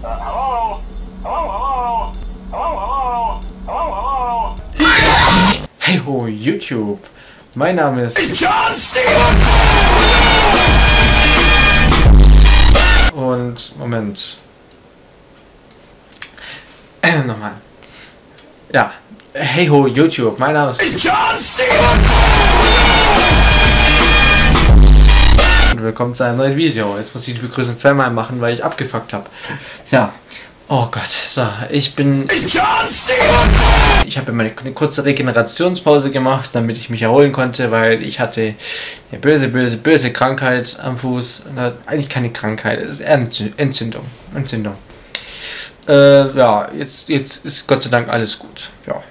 Hey ho, YouTube! Mein Name ist John Cena! Und, Moment. Nochmal. Ja. Hey ho, YouTube! Mein Name ist John Cena! Und willkommen zu einem neuen Video. Jetzt muss ich die Begrüßung zweimal machen, weil ich abgefuckt habe. Ja. Oh Gott, so, ich bin John Cena! Ich habe eine kurze Regenerationspause gemacht, damit ich mich erholen konnte, weil ich hatte eine böse Krankheit am Fuß. Eigentlich keine Krankheit, es ist eher Entzündung. Ja, jetzt ist Gott sei Dank alles gut. Ja.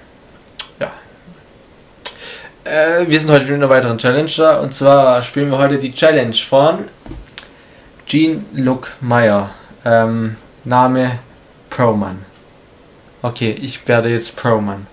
Wir sind heute wieder in einer weiteren Challenge da, und zwar spielen wir heute die Challenge von Jean-Luc Meyer. Name Proman. Okay, ich werde jetzt Proman.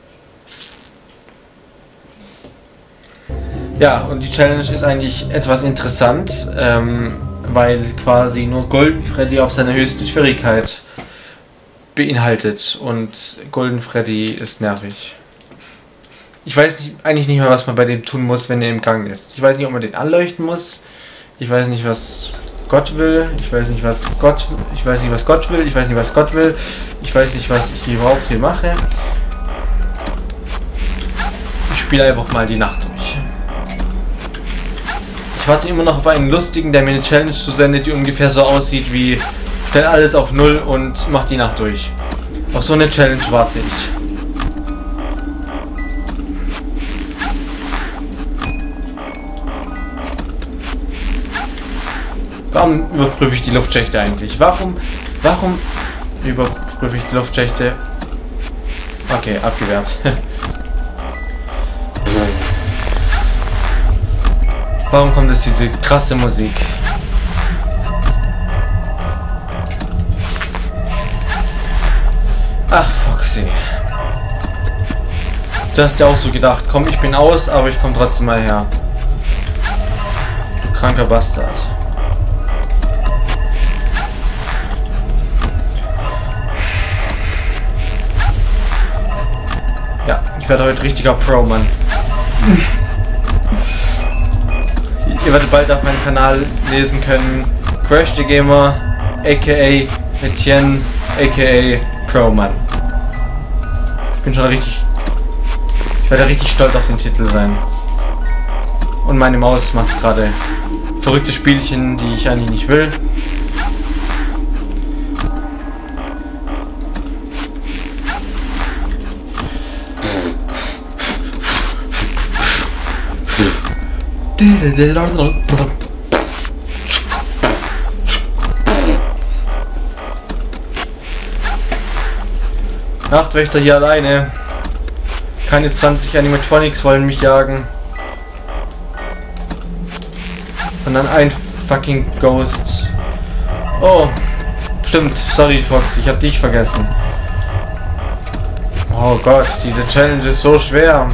Ja, und die Challenge ist eigentlich etwas interessant, weil sie quasi nur Golden Freddy auf seiner höchsten Schwierigkeit beinhaltet, und Golden Freddy ist nervig. Ich weiß eigentlich nicht mehr, was man bei dem tun muss, wenn er im Gang ist. Ich weiß nicht, ob man den anleuchten muss. Ich weiß nicht, was Gott will. Ich weiß nicht, was Gott will. Ich weiß nicht, was Gott will. Ich weiß nicht, was Gott will. Ich weiß nicht, was ich überhaupt hier mache. Ich spiele einfach mal die Nacht durch. Ich warte immer noch auf einen Lustigen, der mir eine Challenge zusendet, die ungefähr so aussieht wie: stell alles auf 0 und mach die Nacht durch. Auf so eine Challenge warte ich. Warum überprüfe ich die Luftschächte eigentlich? Warum überprüfe ich die Luftschächte? Okay, abgewehrt. Warum kommt jetzt diese krasse Musik? Ach, Foxy. Du hast ja auch so gedacht, komm, ich bin aus, aber ich komme trotzdem mal her. Du kranker Bastard. Ja, ich werde heute richtiger Pro-Mann. Ihr werdet bald auf meinem Kanal lesen können: Crash the Gamer, aka Etienne, aka Pro-Mann. Ich bin schon richtig... Ich werde richtig stolz auf den Titel sein. Und meine Maus macht gerade verrückte Spielchen, die ich eigentlich nicht will. Nachtwächter hier alleine. Keine 20 Animatronics wollen mich jagen, sondern ein fucking Ghost. Oh, stimmt. Sorry, Fox, ich hab dich vergessen. Oh Gott, diese Challenge ist so schwer.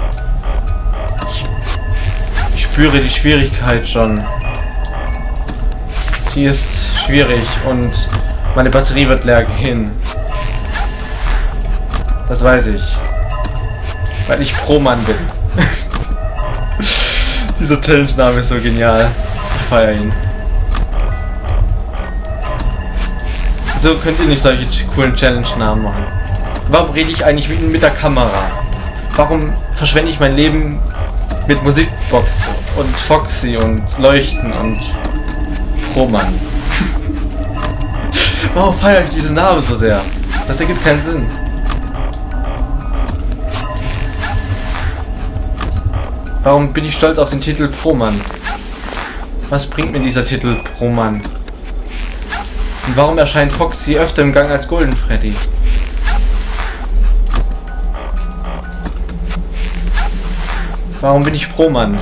Ich spüre die Schwierigkeit schon. Sie ist schwierig und meine Batterie wird leer gehen. Das weiß ich. Weil ich Pro-Mann bin. Dieser Challenge-Name ist so genial. Ich feiere ihn. So könnt ihr nicht solche coolen Challenge-Namen machen. Warum rede ich eigentlich mit der Kamera? Warum verschwende ich mein Leben mit Musikbox und Foxy und Leuchten und Pro-Mann? Warum feiere ich diesen Namen so sehr? Das ergibt keinen Sinn. Warum bin ich stolz auf den Titel Pro-Mann? Was bringt mir dieser Titel Pro-Mann? Und warum erscheint Foxy öfter im Gang als Golden Freddy? Warum bin ich Pro-Mann?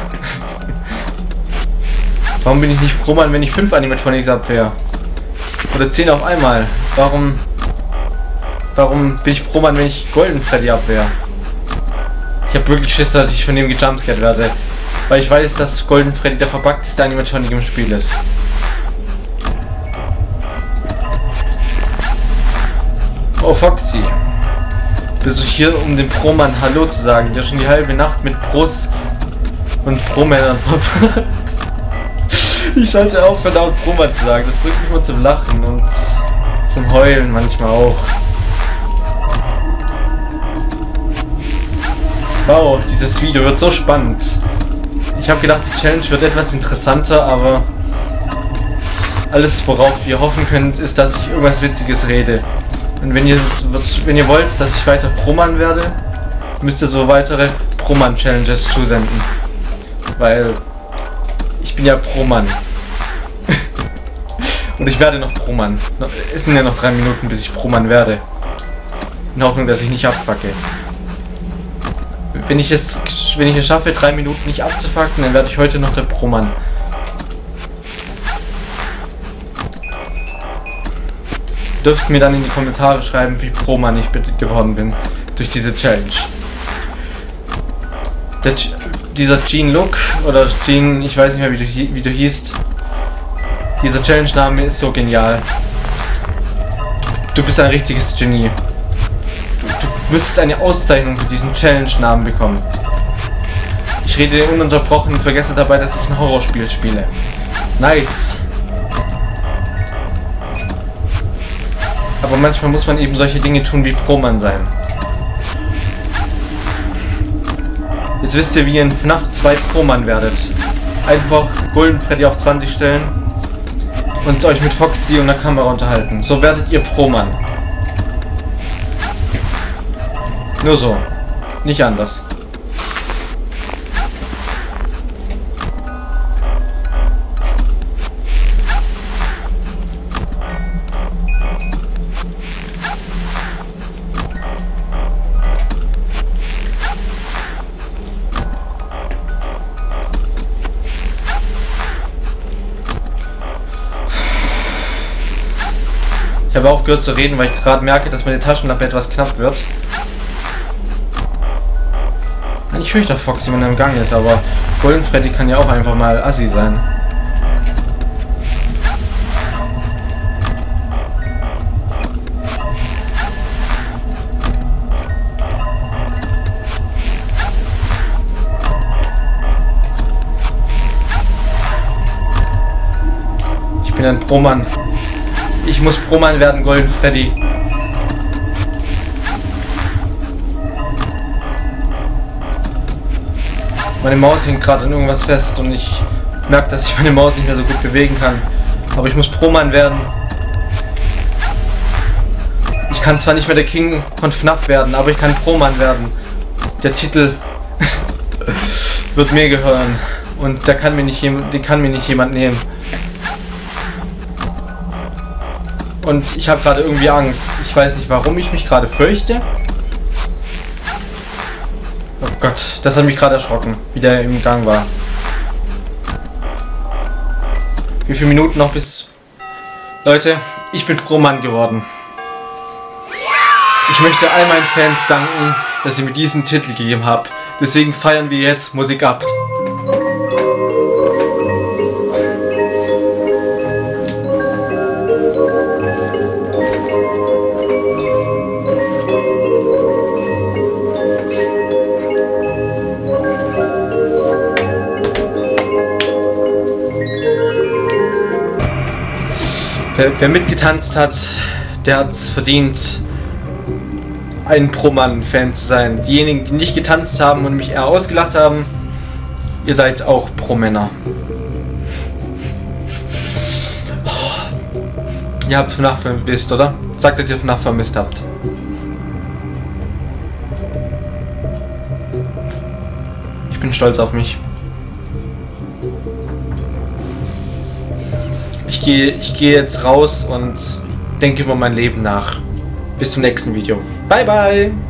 Warum bin ich nicht Pro-Mann, wenn ich 5 Animatronics abwehr? Oder 10 auf einmal? Warum bin ich Pro-Mann, wenn ich Golden Freddy abwehr? Ich habe wirklich Schiss, dass ich von dem gejumpscared werde. Weil ich weiß, dass Golden Freddy der verbugteste Animatronic im Spiel ist. Oh Foxy, bist du hier, um dem Pro-Mann Hallo zu sagen, der schon die halbe Nacht mit Pros und Pro-Männern verbracht. Ich sollte aufhören, laut Pro-Mann zu sagen, das bringt mich immer zum Lachen und zum Heulen manchmal auch. Wow, dieses Video wird so spannend. Ich habe gedacht, die Challenge wird etwas interessanter, aber alles, worauf ihr hoffen könnt, ist, dass ich irgendwas Witziges rede. Und wenn ihr wollt, dass ich weiter Pro-Mann werde, müsst ihr so weitere Pro-Mann-Challenges zusenden. Weil ich bin ja Pro-Mann. Und ich werde noch Pro-Mann. Es sind ja noch 3 Minuten, bis ich Pro-Mann werde. In Hoffnung, dass ich nicht abfacke. Wenn ich es schaffe, 3 Minuten nicht abzufacken, dann werde ich heute noch der Pro-Mann. Dürft mir dann in die Kommentare schreiben, wie Pro-Mann ich geworden bin durch diese Challenge. Dieser Gene Look oder Gene, ich weiß nicht mehr wie du hießt. Dieser Challenge-Name ist so genial. Du bist ein richtiges Genie. Du müsstest eine Auszeichnung für diesen Challenge-Namen bekommen. Ich rede ununterbrochen und vergesse dabei, dass ich ein Horrorspiel spiele. Nice. Aber manchmal muss man eben solche Dinge tun wie Pro-Mann sein. Jetzt wisst ihr, wie ihr in FNAF 2 Pro-Mann werdet. Einfach Golden Freddy auf 20 stellen und euch mit Foxy und der Kamera unterhalten. So werdet ihr Pro-Mann. Nur so. Nicht anders. Ich habe aufgehört zu reden, weil ich gerade merke, dass meine Taschenlampe etwas knapp wird. Eigentlich höre ich doch Foxy, wenn er im Gang ist, aber Golden Freddy kann ja auch einfach mal assi sein. Ich bin ein Pro-Mann. Ich muss Pro-Mann werden, Golden Freddy. Meine Maus hängt gerade an irgendwas fest und ich merke, dass ich meine Maus nicht mehr so gut bewegen kann. Aber ich muss Pro-Mann werden. Ich kann zwar nicht mehr der King von FNAF werden, aber ich kann Pro-Mann werden. Der Titel wird mir gehören und den kann mir nicht jemand nehmen. Und ich habe gerade irgendwie Angst. Ich weiß nicht, warum ich mich gerade fürchte. Oh Gott, das hat mich gerade erschrocken, wie der im Gang war. Wie viele Minuten noch bis... Leute, ich bin Pro-Mann geworden. Ich möchte all meinen Fans danken, dass ihr mir diesen Titel gegeben habt. Deswegen feiern wir jetzt Musik ab. Wer mitgetanzt hat, der hat es verdient, ein Pro-Mann-Fan zu sein. Diejenigen, die nicht getanzt haben und mich eher ausgelacht haben, ihr seid auch Pro-Männer. Oh. Ihr habt FNAF vermisst, oder? Sagt, dass ihr FNAF vermisst habt. Ich bin stolz auf mich. Ich gehe jetzt raus und denke über mein Leben nach. Bis zum nächsten Video. Bye, bye!